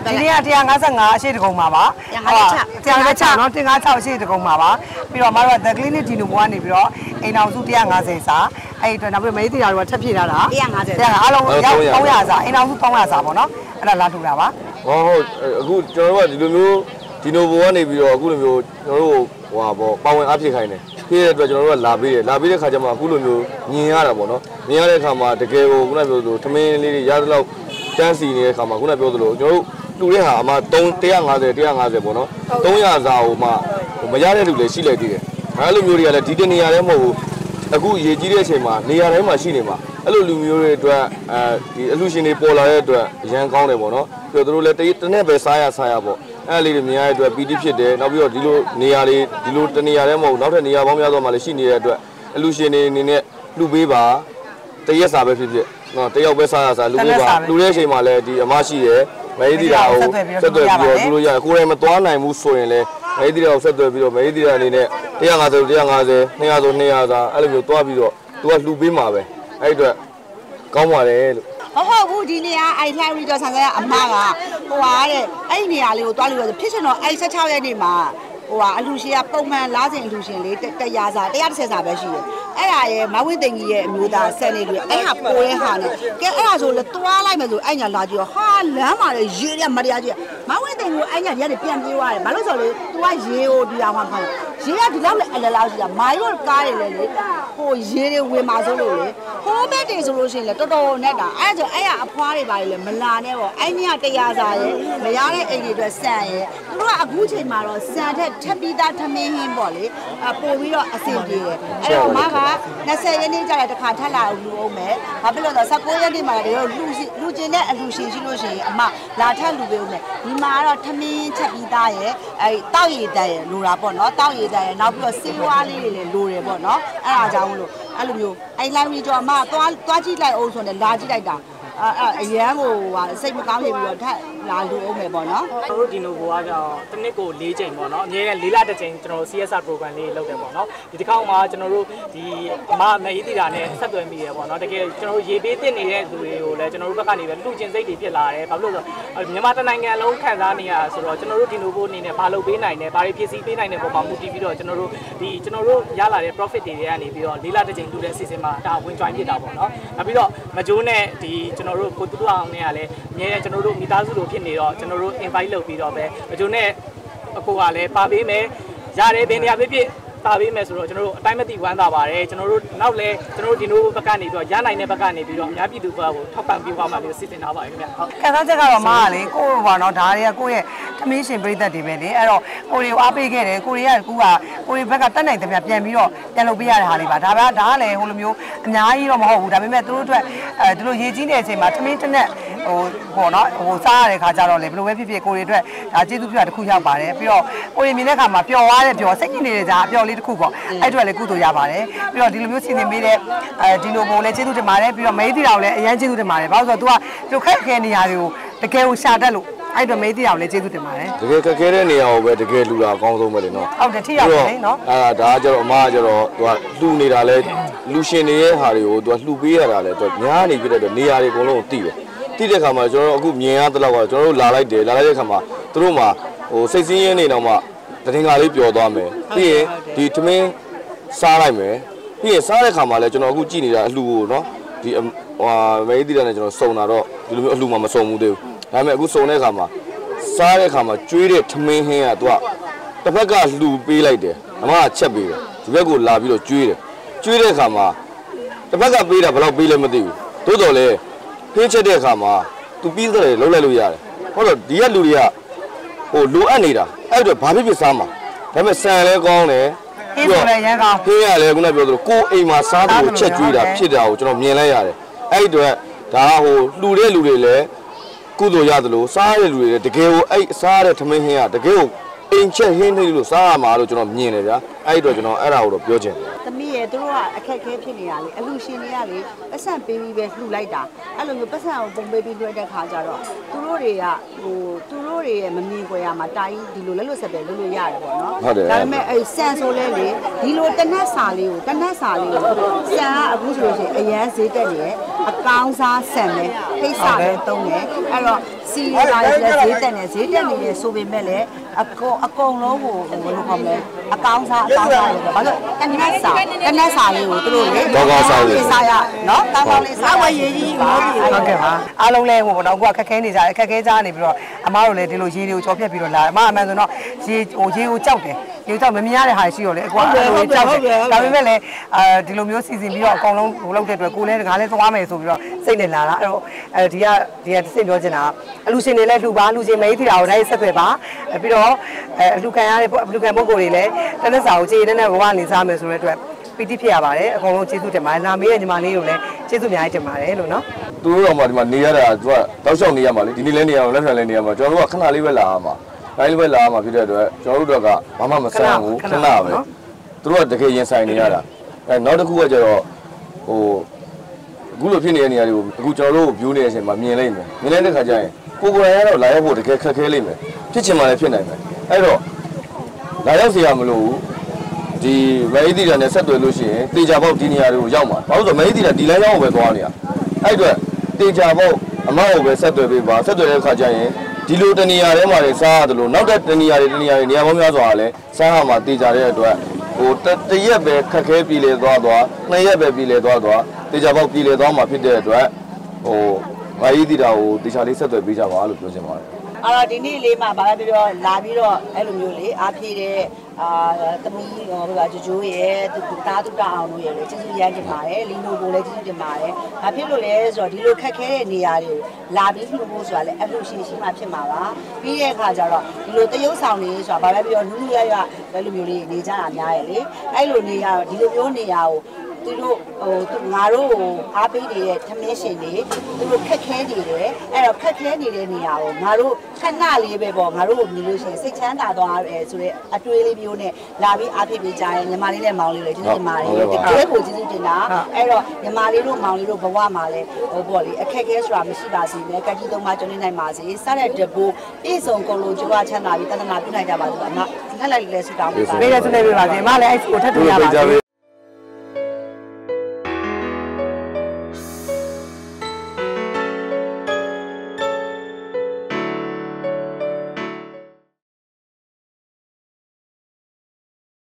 ဒီနေ့က155အရှိတကုံမှာပါ156နော်156အရှိတကုံမှာပါပြီးတော့မတို့က The Clinic Dino ဘွားနေပြီးတော့အိမ်အောင်စု150စာအဲ့အတွက်နောက်ပြီးမေးတီတာတွေကထပ်ဖြည့်ထားတာ150အားလုံးရောက်300စာအိမ်အောင်စု300စာပေါ့နော်အဲ့ဒါလာထူတာပါဟုတ်အခုကျွန်တော်တို့ကဒီလိုမျိုးဒီနိုဘိုကနေပြီးတော့အခုလိုမျိုးကျွန်တော်တို့ဟိုပါပါဝင်အားဖြည့်ခိုင်းတယ်ဖြည့်တဲ့အတွက်ကျွန်တော်တို့ကလာပေးတဲ့ခါကျမှအခုလိုမျိုးညင်ရတာပေါ့နော်ညင်ရတဲ့ခါမှာတကယ်ကိုခုနပြောသလိုထမင်းလေးတွေရသလောက်တန်းစီနေတဲ့ခါမှာခုနပြောသလိုကျွန်တော်တို့လူတဲ့ဟာအမှ150ပေါ့နော်300စာဟိုမှမရတဲ့လူလည်းရှိလိုက်သေးတယ်အဲ့လိုမျိုးတွေကလည်းဒီတနေရာထဲမဟုတ်ဘူးအခုရေကြီးတဲ့အချိန်မှာနေရာတိုင်းမှာရှိနေမှာအဲ့လိုလူမျိုးတွေအတွက်ဒီအလှရှင်တွေပေါ်လာတဲ့အတွက်အရန်ကောင်းတယ်ပေါ့နော်ပြီးတော့တို့လည်းတနေ့ပဲစားရပေါ့အဲ့လေးတွေမြင်ရတဲ့အတွက်ပီတိဖြစ်တယ်နောက်ပြီးတော့ဒီလိုနေရာတွေဒီလိုတနေရာထဲမဟုတ်နောက်ထပ်နေရာပေါင်းများစွာမှာလည်းရှိနေတဲ့အတွက်အလှရှင်တွေအနေနဲ့လှူပေးပါတရက်စာပဲဖြစ်နော်တယောက်ပဲစားရလှူပေးပါလှူတဲ့အချိန်မှာလည်းဒီအမရှိရယ်မအေးတီတာကိုဆက်သွယ်ပြီးတော့လှူလို့ရတယ်ကိုယ်တိုင်မသွားနိုင်ဘူးဆိုရင်လည်းမအေးတီတာကိုဆက်သွယ်ပြီးတော့မအေးတီတာအနေနဲ့150 200ဆို200သာအဲ့လိုမျိုးသွားပြီးတော့သူကလှူပေးမှာပဲအဲ့အတွက်ကောင်းပါတယ်လို့ဟုတ်ဘူးဒီနေရာအဲ့လှိုင်းရီတော့ဆန်ဆန်အမကဟိုဟာတဲ့အဲ့နေရာလေးကိုတွားလို့ဖြစ်ရှင်တော့အဲ့16ရက်နေ့မှာဟိုဟာအလူရှင်ကပုံမှန်လားစဉ်အလူရှင်လေး100စာ130စာပဲရှိတယ်အဲ့ဒါရဲ့မဝင်းသိန်ကြီးရဲ့အမျိုးသားဆက်နေပြီးအဲ့ဟာပိုတဲ့ဟာနဲ့ကဲအဲ့ဒါဆိုလဲတွားလိုက်မယ်ဆိုအဲ့ညာလာကြည့်တော့ဟာလမ်းမှာလေရေတဲ့မတရားကြီးမဝင်းသိန်ကိုအဲ့ညာရက်တွေပြန်ပြေးသွားတယ်ဘာလို့ဆိုလဲ तू ကရေကိုဒီအောင်မှာဖတ်ရေကဒီလောက်နဲ့အလလောက်ရှိတာမိုင်းတို့ကားတယ်လေဟိုရေတွေဝင်မှာဆိုလို့လေဟိုးဘက်တွေဆိုလို့ရှိရင်လေတော်တော်နဲ့တာအဲ့ဆိုအဲ့ရအဖွားတွေပါလေမလာနဲ့ပေါ့အဲ့ည100စာရဲ့မရတဲ့အိမ်တွေအတွက်စံရဲ့သူတို့ကအခုချိန်မှာတော့စံထက်ပြီးသားထမင်းဟင်းပေါ့လေပို့ပြီးတော့အဆင်ပြေတယ်အဲ့တော့မက20ရက်နေ့ကျတဲ့တစ်ခါထပ်လာလူအောင်မယ်ဘာဖြစ်လို့လဲဆိုတော့19ရက်နေ့မှာလည်းတို့လူကျင်တဲ့အလူရှင်ရှိလို့ရှိရင်အမလာထပ်လူပေးဦးမယ်ဒီမှာကတော့ထမင်းချက်ပြီးသားရဲ့အဲ့တောက်ရည်တန်ရဲ့လိုတာပေါ့နော်တောက်ရည်တန်ရဲ့နောက်ပြီးတော့စေးဝါးလေးတွေလည်းလိုတယ်ပေါ့နော်အဲ့ဒါကြောင့်မလို့အဲ့လိုမျိုးအဲ့လိုင်းပြီးတော့အမသွားကြည့်လိုက်အောင်ဆိုတော့လာကြည့်လိုက်တာအရန်ကိုစိတ်မကောင်းနေပြီးတော့ထပ်လာလူအောင်မယ်ပေါ့နော်ကျွန်တော်တို့ဒီနိုဘိုကကြောင့်တစ်နှစ်ကို4ချိန်ပေါ့နော်အများနဲ့4လတစ်ချိန်ကျွန်တော်တို့ CSR program လေးလုပ်တယ်ပေါ့နော်ဒီတစ်ခေါက်မှာကျွန်တော်တို့ဒီအမအေးတီတာနဲ့ဆက်သွယ်မိရပေါ့နော်တကယ်ကျွန်တော်တို့ရေပေးတင်နေတဲ့သူတွေကိုလည်းကျွန်တော်တို့ဘက်ကနေပဲလူကျင်စိတ်တွေဖြစ်လာတယ်ဘာလို့လဲဆိုတော့မြန်မာနိုင်ငံလုံးခံစားနေရဆိုတော့ကျွန်တော်တို့ဒီနိုဘိုအနေနဲ့ဘာလုပ်ပေးနိုင်တယ်ဘာတွေဖြစ်စီပေးနိုင်တယ်ပုံမှန်မူတည်ပြီးတော့ကျွန်တော်တို့ရလာတဲ့ profit တွေကနေပြီးတော့4လတစ်ချိန်လူတဲ့အစီအစဉ်မှာဒါဝင် join ဖြစ်တာပေါ့နော်နောက်ပြီးတော့မဂျိုးနဲ့ဒီကျွန်တော်တို့ကိုတူတူအောင်နဲ့ကလည်းအများနဲ့ကျွန်တော်တို့မိသားစုလိုဖြစ်နေတော့ကျွန်တော်တို့ invite လုပ်ပြီးတော့ပဲမဂျိုးနဲ့အကိုကလည်းပါပေးမယ်ရတယ်ဘယ်နေရာဖြစ်ပါပေးမယ်ဆိုတော့ကျွန်တော်တို့အတိုင်းမသိဝမ်းသာပါတယ်ကျွန်တော်တို့နောက်လဲကျွန်တော်တို့ဒီနိုဘက်ကနေပြီးတော့ရနိုင်တဲ့ဘက်ကနေပြီးတော့အများပြည်သူဘက်ကိုထောက်ပံ့ပေးသွားမှလို့စီစဉ်ထားပါတယ်ခင်ဗျဟုတ်ခံစားချက်ကတော့မကလေကိုယ့်ဘာနော်ဒါတွေကကိုယ့်ရဲ့သမင်းရှင်ပြိသက်တွေပဲလေအဲ့တော့ကိုရီကိုအားပေးခဲ့တယ်ကိုရီကကိုရီဘက်ကတက်နိုင်တယ်ဗျပြန်ပြီးတော့ပြန်လုပ်ပေးရတဲ့ဟာလေးပါဒါကလည်းဟိုလိုမျိုးအများကြီးတော့မဟုတ်ဘူးဒါပေမဲ့သူတို့အတွက်ဒီလိုရေကြီးနေတဲ့အချိန်မှာသမင်းတစ်နက်ဟိုပေါ့နော်ဟိုစားရတဲ့ခါကျတော့လေဘယ်လိုပဲဖြစ်ဖြစ်ကိုရီအတွက်ဒါကျေးဇူးပြုတာတစ်ခုရောက်ပါတယ်ပြီးတော့ကိုရီမြင်တဲ့ခါမှာပျော်သွားတဲ့ပျော်စိတ်ကြီးနေတဲ့ကြာအပျော်လေးတစ်ခုပေါ့အဲ့အတွက်လည်းကုသိုလ်ရပါတယ်ပြီးတော့ဒီလိုမျိုးစီစဉ်ပေးတဲ့ဒီလိုပုံလည်းကျေးဇူးတင်ပါတယ်ပြီးတော့မေးတီတာကိုလည်းအရန်ကျေးဇူးတင်ပါတယ်ဘာလို့ဆိုတော့ तू ကခက်ခဲနေရာတွေကိုတကယ်ကိုရှာတတ်လို့အဲ့တော့မေးတီတာကိုလည်းကျေးဇူးတင်ပါတယ်တကယ်ခက်ခဲတဲ့နေရာကိုပဲတကယ်လူတာအကောင်းဆုံးပဲလေနော်ဟုတ်တယ်ထိရောက်တယ်လေနော်ဒါကကျတော့အမကကျတော့ तू ကလှူနေတာလဲလူရှင်တွေရဲ့ဟာတွေကို तू ကလှူပေးရတာလဲ तू များနေပြတဲ့အတွက်နေရာတွေအကုန်လုံးကိုတိတယ်တိတဲ့ခါမှာကျွန်တော်တို့အခုမြင်ရတဲ့လောက်ကတော့ကျွန်တော်တို့လာလိုက်တဲ့ခါမှာသူတို့မှာဟိုစိတ်စင်းရင်းနေတော့မှတရင်္ဂါလေးပျော်သွားမယ်ပြီးရင်ဒီသမင်းစားလိုက်မယ်ပြီးရင်စားတဲ့ခါမှာလဲကျွန်တော်အခုကြည့်နေတာအလှကိုနော်ဒီမေးသီးတာနဲ့ကျွန်တော်စုံတာတော့ဒီလိုမျိုးအလှမှာမစုံဘူးသေးဘူးဒါပေမဲ့အခုစုံတဲ့ခါမှာစားတဲ့ခါမှာကျွေးတဲ့ထမင်းဟင်းကသူကတစ်ဖက်ကလှူပေးလိုက်တယ်အမကချက်ပေးတယ်ဒီဘက်ကိုလာပြီးတော့ကျွေးတဲ့ခါမှာတစ်ဖက်ကပေးတာဘယ်လောက်ပေးလဲမသိဘူးသို့တော်လဲဟင်းချက်တဲ့ခါမှာသူပြီးတယ်လုံးလိုက်လို့ရတယ်ဟုတ်တော့ဒီကလူတွေကဟိုလိုအပ်နေတာအဲ့တော့ဘာဖြစ်စားမှာဒါပေမဲ့ဆန်လဲကောင်းတယ်ဟင်းဆိုလည်းရမ်းကောင်းဟင်းရလဲခုနပြောသလိုကိုအိမ်မှာစားသူကိုချက်ကျွေးတာဖြစ်တာကိုကျွန်တော်မြင်လိုက်ရတယ်အဲ့ဒီတော့ဒါဟိုလှူတဲ့လူတွေလည်းကုသိုလ်ရတယ်လို့စားရတဲ့လူတွေလည်းတကယ်ကိုအဲ့စားရတဲ့ထမင်းဟင်းကတကယ်ကိုအိမ်ချက်ဟင်းနေလို့စားရမှာလို့ကျွန်တော်မြင်တယ်ဗျာအဲ့ဒီတော့ကျွန်တော်အဲ့ဒါကိုတော့ပြောချင်တယ်သမီးရဲ့သူတို့ကအခက်ခဲဖြစ်နေတာလေအလူရှင်တွေကလေပတ်စံပေးပြီးပဲလှူလိုက်တာအဲ့လိုမျိုးပတ်စံကိုပုံပေးပြီးလွှဲတဲ့ခါကျတော့သူတို့တွေကသူတို့တွေရဲ့မမြင်ကြရမှာတိုင်းဒီလိုလက်လွတ်ဆက်ပဲလုပ်လို့ရတယ်ပေါ့နော်ဒါပေမဲ့အဲ့ဆန်ဆိုလဲလေဒီလိုတနက်စာလေးကိုဆန်ကအခုဆိုလို့ရှိရင်အရန်ဈေးတက်နေတယ်အကောင်းစားဆန်ပဲဖိတ်စာပဲသုံးတယ်အဲ့တော့ဈစီရတာလည်းဈေးတက်နေတယ်ဆိုပေမဲ့လည်းအကုန်လုံးကိုဘယ်လိုခေါ်မလဲအကောင်းစားလို့ဘာလို့တနက်စာလေးကိုသူတို့လေစားရနော်ကောင်းလေးစားဝယ်ရည်ကြီးဟုတ်ကဲ့ပါအားလုံးလည်းဟိုပေါ့နော်အခုကခက်ခဲနေကြတယ်ခက်ခဲကြနေပြီးတော့အမားတို့လည်းဒီလိုရေတွေကိုကြော်ဖြတ်ပြီးတော့လာအမအမှန်ဆိုတော့ရေကိုကြောက်တယ်ရေကြောက်မမြင်ရတဲ့ဟာရှိတော့လေအကွာအဲ့လိုကြောက်တယ်ဒါပေမဲ့လည်းဒီလိုမျိုးစီစဉ်ပြီးတော့အကောင်လုံးဟိုလောက်တဲ့အတွက်ကိုလည်းငါလည်းသွားမယ်ဆိုပြီးတော့စိတ်နဲ့လာတာအဲ့တော့ဒီကစိတ်ပြောချင်တာအလူရှင်တွေလည်းလှူပါလူရှင်မေးသီတာကိုတိုင်းဆက်သွယ်ပါပြီးတော့အလူခံရတဲ့အလူခံပုဂ္ဂိုလ်တွေလည်းတနက်စာကိုခြေနဲ့ဘဝနေစားမယ်ဆိုတဲ့အတွက်ပီတိဖြစ်ရပါတယ်အကုန်လုံးကျေးဇူးတင်ပါတယ်လာမေးတဲ့ညီမလေးကိုလည်းကျေးဇူးအများကြီးတင်ပါတယ်လို့နော်သူတို့တော့မှဒီမှာနေရတာသူကတောက်လျှောက်နေရမှာလေဒီနေ့လည်းနေရအောင်လက်ခံလည်းနေရမှာကျွန်တော်တို့ကခဏလေးပဲလာရမှာတိုင်းလေးပဲလာရမှာဖြစ်တဲ့အတွက်ကျွန်တော်တို့ကဘာမှမဆန်းဘူးခဏပဲသူတို့ကတကယ်ရင်ဆိုင်နေရတာနောက်တစ်ခုကကျတော့ဟိုအခုလိုဖြစ်နေတဲ့နေရာတွေကိုအခုကျွန်တော်တို့ဗီူးနေတဲ့အချိန်မှာမြင်လိုက်မယ်မြင်လိုက်တဲ့ခါကျရင်ကိုယ်ရတော့လာရောက်ဖို့တကယ်ခက်ခဲလိမ့်မယ်ဖြစ်ချင်မှလည်းဖြစ်နိုင်မယ်အဲ့တော့လာရောက်စီရမလို့ဒီမဲသီတာနဲ့ဆက်သွယ်လို့ရှိရင်တေချာပေါက်ဒီနေရာတွေကိုရောက်မှာဘာလို့ဆိုမဲသီတာဒီလမ်းကြောင်းကိုပဲသွားနေတာအဲ့အတွက်တေချာပေါက်အမောက်ကိုပဲဆက်သွယ်ပေးပါဆက်သွယ်တဲ့ခါကျရင်ဒီလိုတနေရာထဲမှာလည်းစားရတယ်လို့နောက်တဲ့တနေရာတွေနေရာပေါင်းများစွာလည်းစားရမှာတေချာတဲ့အတွက်ဟိုတရက်ပဲခက်ခဲပြည်လေသွားနှစ်ရက်ပဲပြည်လေသွားတေချာပေါက်ပြည်လေသွားမှာဖြစ်တဲ့အတွက်ဟိုမဲသီတာကိုတေချာလေးဆက်သွယ်ပေးကြပါလို့ပြောချင်ပါတယ်အဲ့တော့ဒီနေ့လေးမှာဗာပဲပြောလာပြီးတော့အဲ့လိုမျိုးလေအားဖြည့်တဲ့သမီးဟိုကဂျိုးရဲ့သူသားသူတအောင်လို့ရဲ့လေကျေးဇူးရမ်းတင်ပါတယ်လီနိုကိုလည်းကျေးဇူးတင်ပါတယ်။ဘာဖြစ်လို့လဲဆိုတော့ဒီလိုခက်ခဲတဲ့နေရာတွေကိုလာပြီးလှူဖို့ဆိုတာလေအဲ့လိုရှိမှဖြစ်မှာပါ။ပြီးတဲ့အခါကျတော့ဒီလိုတရုပ်ဆောင်နေဆိုတာဗာပဲပြောနူးနူးရရအဲ့လိုမျိုးလေးနေကြတာများရဲ့လေ။အဲ့လိုနေရဒီလိုမျိုးနေရာကိုသူတို့ငါတို့အားပေးနေတဲ့ထမင်းရှင်တွေသူတို့ခက်ခဲနေတယ်အဲ့တော့ခက်ခဲနေတဲ့နေရာကိုငါတို့ခဏလေးပဲပေါ့ငါတို့မြင်လို့ရှိရင်စိတ်ချမ်းသာသွားတယ်ဆိုတော့အတွေးလေးမျိုးနဲ့လာပြီးအားပေးပေးကြရင်ညီမလေးနဲ့မောင်လေးလည်းကျေးဇူးတင်ပါတယ်တကယ်ကိုကျေးဇူးတင်တာအဲ့တော့ညီမလေးတို့မောင်လေးတို့ဘဝမှာလည်းဟိုပေါ့လေအခက်ခဲဆိုတာမရှိပါစေနဲ့ကတိသုံးပါးကျွန်နေနိုင်ပါစေစတဲ့တဘူပြည့်စုံကုန်လို့ကြွားချမ်းသာပြီးတဏ္ဍာပြုနိုင်ကြပါစေအမလှက်လိုက်လဲဆုတောင်းပေးပါပေးရဆုနေပေးပါစေအမလည်းအဲ့ကိုထပ်ထူရပါစေ